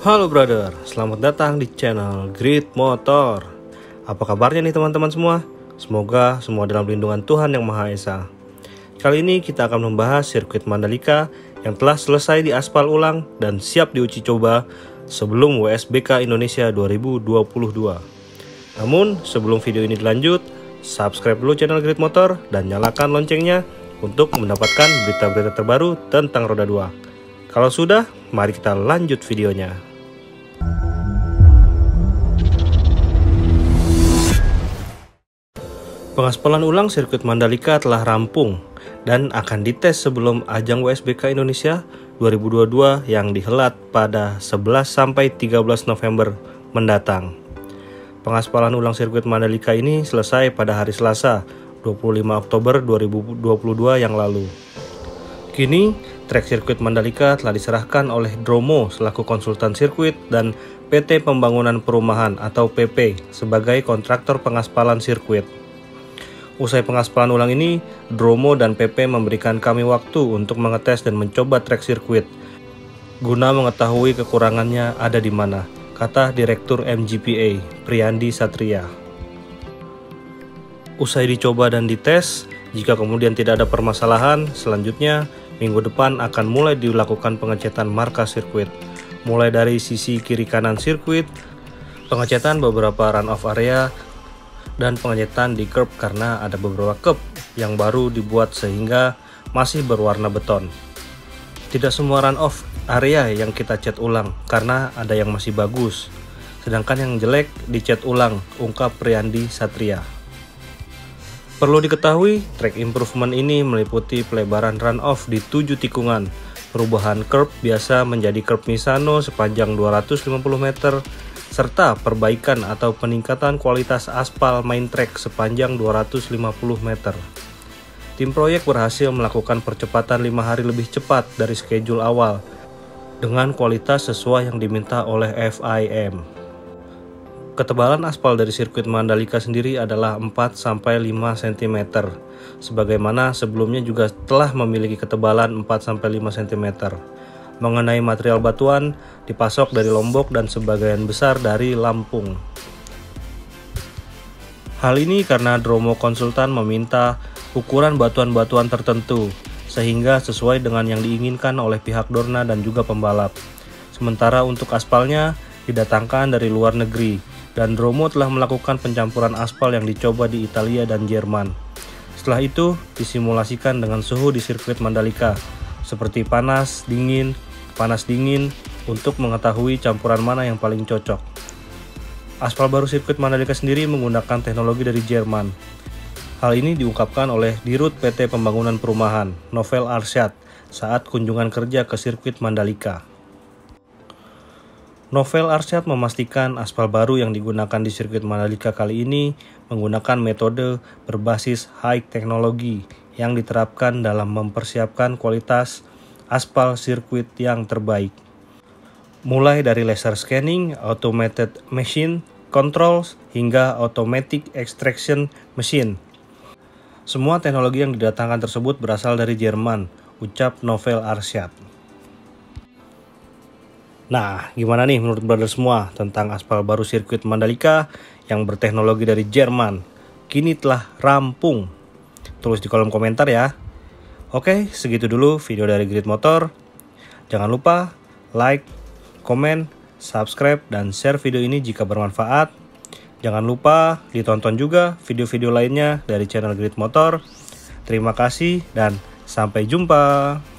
Halo brother, selamat datang di channel Grid Motor. Apa kabarnya nih teman-teman semua? Semoga semua dalam lindungan Tuhan Yang Maha Esa. Kali ini kita akan membahas sirkuit Mandalika yang telah selesai diaspal ulang dan siap diuji coba sebelum WSBK Indonesia 2022. Namun sebelum video ini dilanjut, subscribe dulu channel Grid Motor dan nyalakan loncengnya untuk mendapatkan berita-berita terbaru tentang roda 2. Kalau sudah, mari kita lanjut videonya. Pengaspalan ulang sirkuit Mandalika telah rampung dan akan dites sebelum ajang WSBK Indonesia 2022 yang dihelat pada 11-13 November mendatang. Pengaspalan ulang sirkuit Mandalika ini selesai pada hari Selasa 25 Oktober 2022 yang lalu. Kini, trek sirkuit Mandalika telah diserahkan oleh Dromo selaku konsultan sirkuit dan PT Pembangunan Perumahan atau PP sebagai kontraktor pengaspalan sirkuit. Usai pengaspalan ulang ini, Dromo dan PP memberikan kami waktu untuk mengetes dan mencoba trek sirkuit guna mengetahui kekurangannya ada di mana, kata Direktur MGPA, Priyandi Satria. Usai dicoba dan dites, jika kemudian tidak ada permasalahan, selanjutnya minggu depan akan mulai dilakukan pengecetan marka sirkuit, mulai dari sisi kiri kanan sirkuit, pengecetan beberapa run-off area, dan pengecetan di curb karena ada beberapa curb yang baru dibuat sehingga masih berwarna beton. Tidak semua run-off area yang kita cat ulang karena ada yang masih bagus, sedangkan yang jelek dicat ulang, ungkap Priyandi Satria. Perlu diketahui, track improvement ini meliputi pelebaran run-off di 7 tikungan, perubahan curb biasa menjadi curb Misano sepanjang 250 meter, serta perbaikan atau peningkatan kualitas aspal main track sepanjang 250 meter. Tim proyek berhasil melakukan percepatan 5 hari lebih cepat dari schedule awal dengan kualitas sesuai yang diminta oleh FIM. Ketebalan aspal dari sirkuit Mandalika sendiri adalah 4-5 cm, sebagaimana sebelumnya juga telah memiliki ketebalan 4-5 cm. Mengenai material batuan, dipasok dari Lombok dan sebagian besar dari Lampung. Hal ini karena Dromo konsultan meminta ukuran batuan-batuan tertentu, sehingga sesuai dengan yang diinginkan oleh pihak Dorna dan juga pembalap. Sementara untuk aspalnya didatangkan dari luar negeri, dan Dromo telah melakukan pencampuran aspal yang dicoba di Italia dan Jerman. Setelah itu disimulasikan dengan suhu di sirkuit Mandalika, seperti panas, dingin, untuk mengetahui campuran mana yang paling cocok. Aspal baru sirkuit Mandalika sendiri menggunakan teknologi dari Jerman. Hal ini diungkapkan oleh Dirut PT Pembangunan Perumahan, Novel Arsyad, saat kunjungan kerja ke sirkuit Mandalika. Novel Arsyad memastikan aspal baru yang digunakan di sirkuit Mandalika kali ini menggunakan metode berbasis high teknologi yang diterapkan dalam mempersiapkan kualitas aspal sirkuit yang terbaik. Mulai dari laser scanning, automated machine controls, hingga automatic extraction machine. Semua teknologi yang didatangkan tersebut berasal dari Jerman, ucap Novel Arsyad. Nah, gimana nih menurut brother semua tentang aspal baru sirkuit Mandalika yang berteknologi dari Jerman? Kini telah rampung. Tulis di kolom komentar ya. Oke, segitu dulu video dari Grid Motor. Jangan lupa like, komen, subscribe, dan share video ini jika bermanfaat. Jangan lupa ditonton juga video-video lainnya dari channel Grid Motor. Terima kasih dan sampai jumpa.